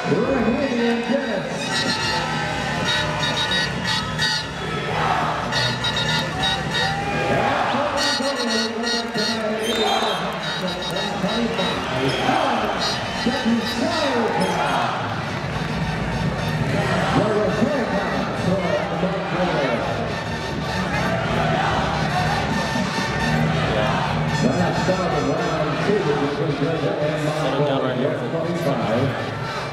Rahimian Dennis. Settle down right here. 25.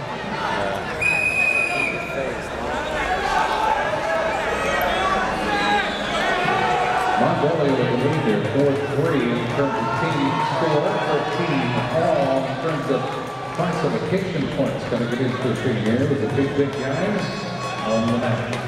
Mongolia with the lead there, 4-3 in terms of team score, 13 all in terms of classification points. Going to get into the thing here with the big guys on the mat.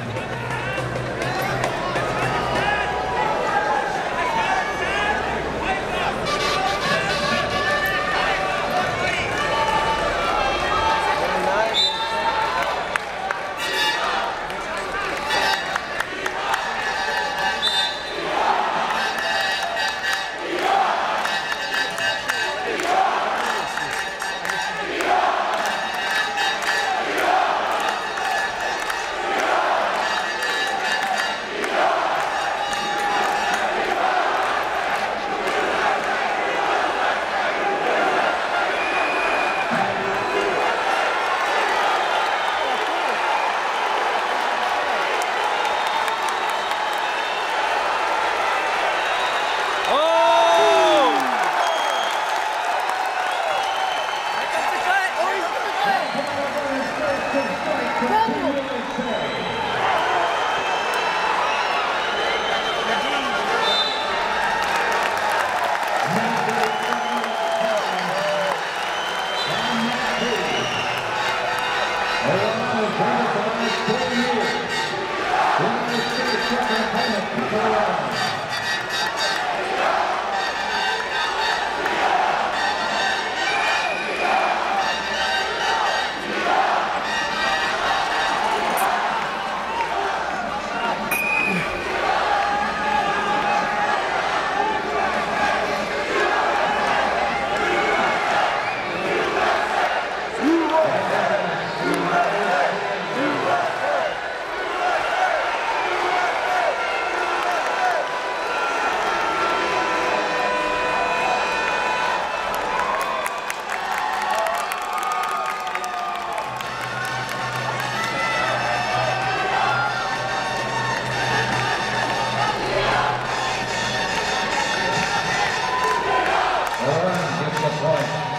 Point.